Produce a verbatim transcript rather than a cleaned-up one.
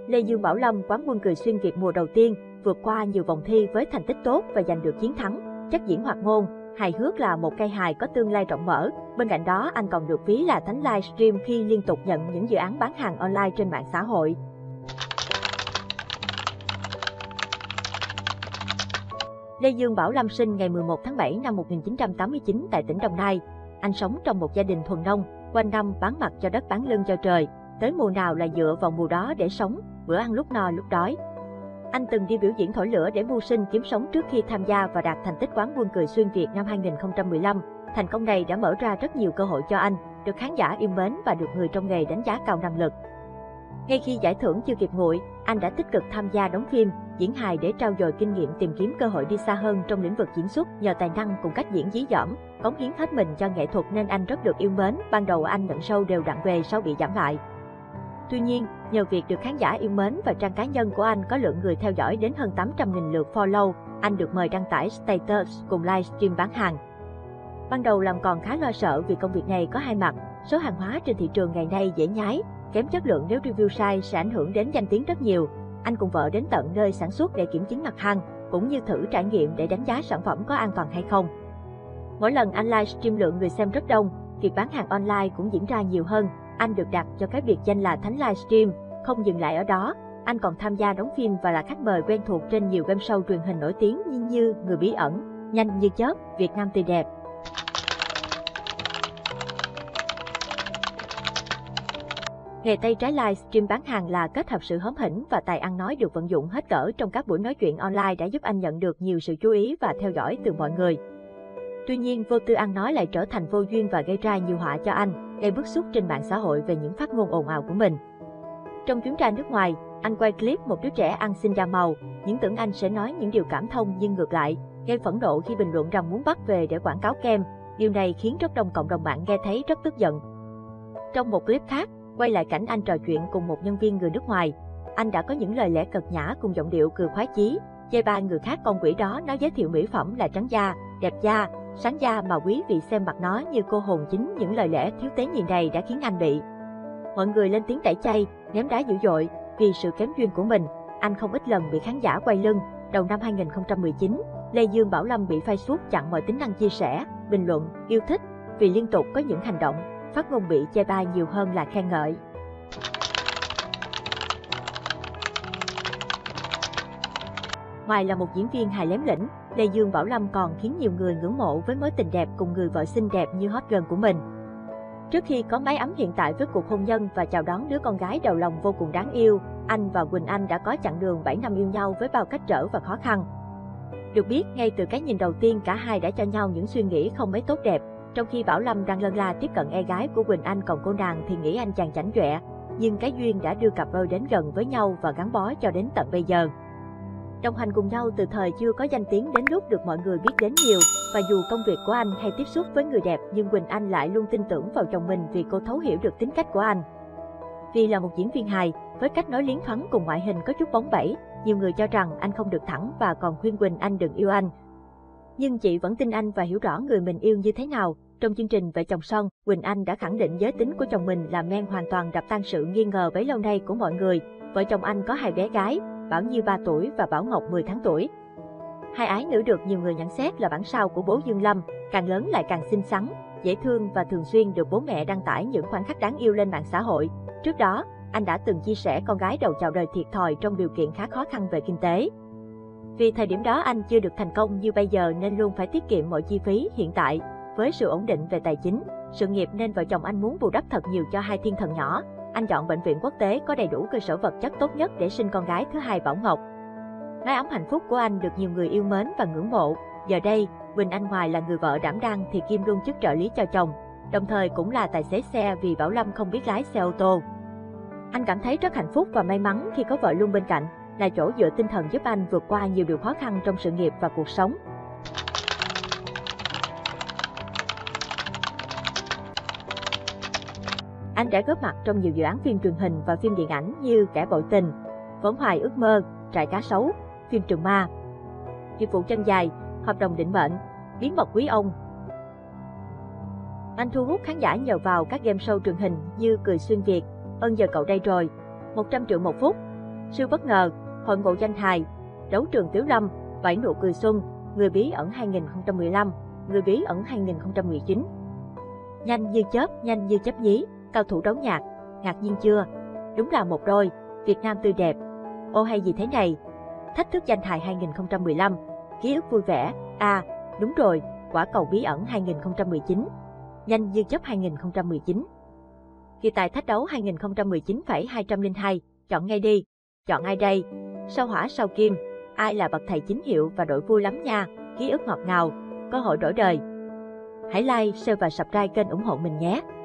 Lê Dương Bảo Lâm, quán quân cười xuyên Việt mùa đầu tiên, vượt qua nhiều vòng thi với thành tích tốt và giành được chiến thắng. Chất diễn hoạt ngôn, hài hước là một cây hài có tương lai rộng mở. Bên cạnh đó, anh còn được ví là thánh livestream khi liên tục nhận những dự án bán hàng online trên mạng xã hội. Lê Dương Bảo Lâm sinh ngày mười một tháng bảy năm một nghìn chín trăm tám mươi chín tại tỉnh Đồng Nai. Anh sống trong một gia đình thuần nông, quanh năm bán mặt cho đất bán lưng cho trời. Tới mùa nào là dựa vào mùa đó để sống, bữa ăn lúc no lúc đói. Anh từng đi biểu diễn thổi lửa để mưu sinh kiếm sống trước khi tham gia và đạt thành tích quán quân cười xuyên Việt năm hai nghìn không trăm mười lăm. Thành công này đã mở ra rất nhiều cơ hội cho anh, được khán giả yêu mến và được người trong nghề đánh giá cao năng lực. Ngay khi giải thưởng chưa kịp nguội, anh đã tích cực tham gia đóng phim, diễn hài để trau dồi kinh nghiệm tìm kiếm cơ hội đi xa hơn trong lĩnh vực diễn xuất. Nhờ tài năng cùng cách diễn dí dỏm, cống hiến hết mình cho nghệ thuật nên anh rất được yêu mến. Ban đầu anh nhận show đều đặn về sau bị giảm lại. Tuy nhiên, nhờ việc được khán giả yêu mến và trang cá nhân của anh có lượng người theo dõi đến hơn tám trăm nghìn lượt follow, anh được mời đăng tải status cùng livestream bán hàng. Ban đầu làm còn khá lo sợ vì công việc này có hai mặt, số hàng hóa trên thị trường ngày nay dễ nhái, kém chất lượng nếu review sai sẽ ảnh hưởng đến danh tiếng rất nhiều. Anh cùng vợ đến tận nơi sản xuất để kiểm chứng mặt hàng, cũng như thử trải nghiệm để đánh giá sản phẩm có an toàn hay không. Mỗi lần anh livestream lượng người xem rất đông, việc bán hàng online cũng diễn ra nhiều hơn. Anh được đặt cho cái biệt danh là Thánh Livestream. Không dừng lại ở đó, anh còn tham gia đóng phim và là khách mời quen thuộc trên nhiều game show truyền hình nổi tiếng như, như Người Bí Ẩn, Nhanh Như Chớp, Việt Nam Tươi Đẹp. Nghề tay trái livestream bán hàng là kết hợp sự hóm hỉnh và tài ăn nói được vận dụng hết cỡ trong các buổi nói chuyện online đã giúp anh nhận được nhiều sự chú ý và theo dõi từ mọi người. Tuy nhiên, vô tư ăn nói lại trở thành vô duyên và gây ra nhiều họa cho anh, gây bức xúc trên mạng xã hội về những phát ngôn ồn ào của mình. Trong chuyến ra nước ngoài, anh quay clip một đứa trẻ ăn xin da màu, những tưởng anh sẽ nói những điều cảm thông nhưng ngược lại, gây phẫn nộ khi bình luận rằng muốn bắt về để quảng cáo kem. Điều này khiến rất đông cộng đồng mạng nghe thấy rất tức giận. Trong một clip khác, quay lại cảnh anh trò chuyện cùng một nhân viên người nước ngoài, anh đã có những lời lẽ cợt nhã cùng giọng điệu cười khoái chí, chê bai người khác con quỷ đó nó giới thiệu mỹ phẩm là trắng da, đẹp da, sáng da mà quý vị xem mặt nó như cô hồn. Chính những lời lẽ thiếu tế nhị này đã khiến anh bị mọi người lên tiếng tẩy chay, ném đá dữ dội. Vì sự kém duyên của mình, anh không ít lần bị khán giả quay lưng. Đầu năm hai nghìn không trăm mười chín, Lê Dương Bảo Lâm bị Facebook chặn mọi tính năng chia sẻ, bình luận, yêu thích vì liên tục có những hành động, phát ngôn bị chê bai nhiều hơn là khen ngợi. Ngoài là một diễn viên hài lém lĩnh, Lê Dương Bảo Lâm còn khiến nhiều người ngưỡng mộ với mối tình đẹp cùng người vợ xinh đẹp như hot girl của mình. Trước khi có mái ấm hiện tại với cuộc hôn nhân và chào đón đứa con gái đầu lòng vô cùng đáng yêu, anh và Quỳnh Anh đã có chặng đường bảy năm yêu nhau với bao cách trở và khó khăn. Được biết, ngay từ cái nhìn đầu tiên cả hai đã cho nhau những suy nghĩ không mấy tốt đẹp. Trong khi Bảo Lâm đang lân la tiếp cận em gái của Quỳnh Anh, còn cô nàng thì nghĩ anh chàng chảnh chọe. Nhưng cái duyên đã đưa cặp đôi đến gần với nhau và gắn bó cho đến tận bây giờ. Đồng hành cùng nhau từ thời chưa có danh tiếng đến lúc được mọi người biết đến nhiều, và dù công việc của anh hay tiếp xúc với người đẹp nhưng Quỳnh Anh lại luôn tin tưởng vào chồng mình vì cô thấu hiểu được tính cách của anh. Vì là một diễn viên hài, với cách nói liến thoáng cùng ngoại hình có chút bóng bẩy, nhiều người cho rằng anh không được thẳng và còn khuyên Quỳnh Anh đừng yêu anh. Nhưng chị vẫn tin anh và hiểu rõ người mình yêu như thế nào. Trong chương trình Vợ Chồng Son, Quỳnh Anh đã khẳng định giới tính của chồng mình là men, hoàn toàn đập tan sự nghi ngờ bấy lâu nay của mọi người. Vợ chồng anh có hai bé gái, Bảo Như ba tuổi và Bảo Ngọc mười tháng tuổi. Hai ái nữ được nhiều người nhận xét là bản sao của bố Dương Lâm, càng lớn lại càng xinh xắn, dễ thương và thường xuyên được bố mẹ đăng tải những khoảnh khắc đáng yêu lên mạng xã hội. Trước đó, anh đã từng chia sẻ con gái đầu chào đời thiệt thòi trong điều kiện khá khó khăn về kinh tế. Vì thời điểm đó anh chưa được thành công như bây giờ nên luôn phải tiết kiệm mọi chi phí. Hiện tại, với sự ổn định về tài chính, sự nghiệp nên vợ chồng anh muốn bù đắp thật nhiều cho hai thiên thần nhỏ. Anh chọn bệnh viện quốc tế có đầy đủ cơ sở vật chất tốt nhất để sinh con gái thứ hai Bảo Ngọc. Mái ấm hạnh phúc của anh được nhiều người yêu mến và ngưỡng mộ. Giờ đây, Quỳnh Anh ngoài là người vợ đảm đang thì kiêm luôn chức trợ lý cho chồng, đồng thời cũng là tài xế xe vì Bảo Lâm không biết lái xe ô tô. Anh cảm thấy rất hạnh phúc và may mắn khi có vợ luôn bên cạnh, là chỗ dựa tinh thần giúp anh vượt qua nhiều điều khó khăn trong sự nghiệp và cuộc sống. Anh đã góp mặt trong nhiều dự án phim truyền hình và phim điện ảnh như Kẻ Bội Tình, Võng Hoài Ước Mơ, Trại Cá Sấu, phim Trường Ma, Dịch Vụ Chân Dài, Hợp Đồng Định Mệnh, Bí Mật Quý Ông. Anh thu hút khán giả nhờ vào các game show truyền hình như Cười Xuyên Việt, Ơn Giờ Cậu Đây Rồi, một trăm triệu một phút, Siêu bất ngờ, hội ngộ danh hài, đấu trường Tiếu Lâm, bảy nụ cười xuân, người bí ẩn hai nghìn không trăm mười lăm, người bí ẩn hai nghìn không trăm mười chín. Nhanh như chớp, nhanh như chớp nhí, cao thủ đấu nhạc, ngạc nhiên chưa? Đúng là một đôi, Việt Nam tươi đẹp. Ô hay gì thế này? Thách thức danh hài hai nghìn không trăm mười lăm, ký ức vui vẻ, à, đúng rồi, quả cầu bí ẩn hai nghìn không trăm mười chín, nhanh như chớp hai nghìn không trăm mười chín. Kỳ tài thách đấu hai nghìn không trăm mười chín hai không hai, chọn ngay đi. Chọn ai đây? Sao hỏa sao kim, ai là bậc thầy chính hiệu và đổi vui lắm nha, ký ức ngọt ngào, cơ hội đổi đời. Hãy like, share và subscribe kênh ủng hộ mình nhé.